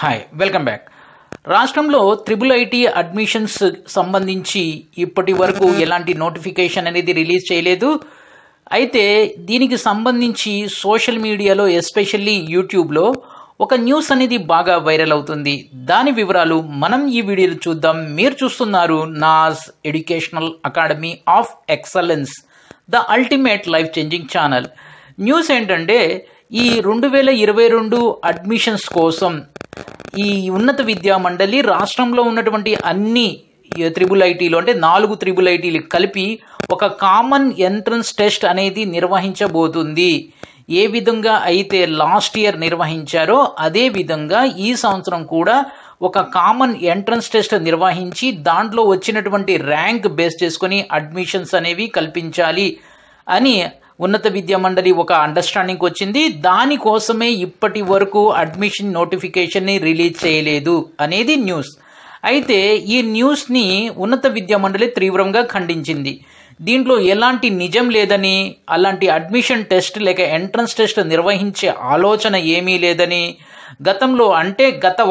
Hi welcome back. రాష్ట్రంలో triple IT admissions సంబంధించి ఇప్పటి వరకు ఎలాంటి నోటిఫికేషన్ అనేది రిలీజ్ చేయలేదు. అయితే దీనికి సంబంధించి సోషల్ మీడియాలో ఎస్పెషల్లీ యూట్యూబ్లో ఒక న్యూస్ అనేది బాగా వైరల్ అవుతుంది. దాని వివరాలు మనం ఈ వీడియోలో చూద్దాం. మీరు చూస్తున్నారు నాస్ educational academy of excellence, the ultimate life changing channel. News ఏంటంటే ఈ 2022 అడ్మిషన్స్ కోసం ఈ ఉన్నత విద్యా మండలి రాష్ట్రంలో ఉన్నటువంటి అన్ని త్రిబుల్ ఐటీలు అంటే 4 త్రిబుల్ ఐటీలు కలిపి ఒక కామన్ ఎంట్రన్స్ టెస్ట్ అనేది నిర్వహించబోతుంది. ఏ విధంగా అయితే లాస్ట్ ఇయర్ నిర్వహించారో అదే విధంగా ఈ సంవత్సరం కూడా ఒక కామన్ ఎంట్రన్స్ టెస్ట్ నిర్వహించి దాంట్లో వచ్చినటువంటి ర్యాంక్ బేస్ చేసుకొని అడ్మిషన్స్ అనేవి కల్పించాలి అని ఉన్నత విద్యా మండలి ఒక అండర్స్టాండింగ్ వచ్చింది. దానికోసమే ఇప్పటి వరకు అడ్మిషన్ నోటిఫికేషన్ని రిలీజ్ చేయలేదు అనేది న్యూస్. అయితే ఈ న్యూస్ని ఉన్నత విద్యా మండలి తీవ్రంగా ఖండించింది. దీంట్లో ఎలాంటి నిజం లేదని, అలాంటి అడ్మిషన్ టెస్ట్ లేక ఎంట్రన్స్ టెస్ట్ నిర్వహించే ఆలోచన ఏమీ లేదని, గతంలో అంటే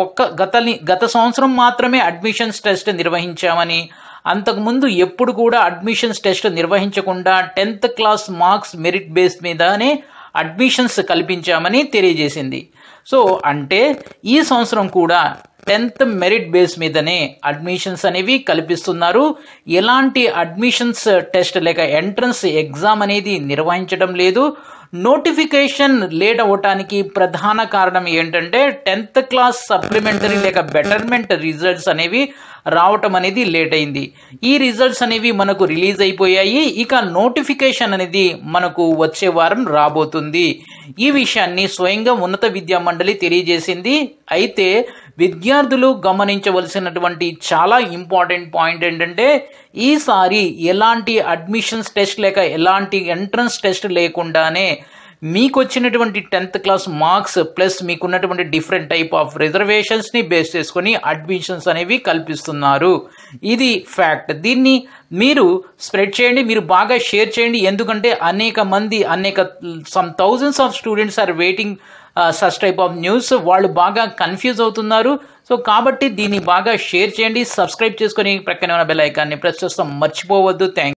గత సంవత్సరం మాత్రమే అడ్మిషన్స్ టెస్ట్ నిర్వహించామని, అంతకుముందు ఎప్పుడు కూడా అడ్మిషన్స్ టెస్ట్ నిర్వహించకుండా 10th class marks merit base మీదనే అడ్మిషన్స్ కల్పించామని తెలియజేసింది. సో అంటే ఈ సంవత్సరం కూడా 10th మెరిట్ బేస్ మీదనే అడ్మిషన్స్ అనేవి కల్పిస్తున్నారు. ఎలాంటి అడ్మిషన్స్ టెస్ట్ లేక ఎంట్రన్స్ ఎగ్జామ్ అనేది నిర్వహించడం లేదు. నోటిఫికేషన్ లేట్ అవ్వటానికి ప్రధాన కారణం ఏంటంటే 10th క్లాస్ సప్లిమెంటరీ లేక బెటర్మెంట్ రిజల్ట్స్ అనేవి రావటం అనేది లేట్ అయింది. ఈ రిజల్ట్స్ అనేవి మనకు రిలీజ్ అయిపోయాయి. ఇక నోటిఫికేషన్ అనేది మనకు వచ్చే వారం రాబోతుంది. ఈ విషయాన్ని స్వయంగా ఉన్నత విద్యా మండలి తెలియజేసింది. అయితే విద్యార్థులు గమనించవలసినటువంటి చాలా ఇంపార్టెంట్ పాయింట్ ఏంటంటే ఈసారి ఎలాంటి అడ్మిషన్స్ టెస్ట్ లేక ఎలాంటి ఎంట్రన్స్ టెస్ట్ లేకుండానే మీకు వచ్చినటువంటి 10th క్లాస్ మార్క్స్ ప్లస్ మీకున్నటువంటి డిఫరెంట్ టైప్ ఆఫ్ రిజర్వేషన్స్ని బేస్ చేసుకొని అడ్మిషన్స్ అనేవి కల్పిస్తున్నారు. ఇది ఫ్యాక్ట్. దీన్ని మీరు స్ప్రెడ్ చేయండి, మీరు బాగా షేర్ చేయండి. ఎందుకంటే some thousands of students are waiting such type of news. వాళ్ళు బాగా కన్ఫ్యూజ్ అవుతున్నారు. సో కాబట్టి దీన్ని బాగా షేర్ చేయండి, సబ్స్క్రైబ్ చేసుకొని ప్రక్కనే ఉన్న బెల్ ఐకాన్ని ప్రెస్ చేస్తాం మర్చిపోవద్దు. థ్యాంక్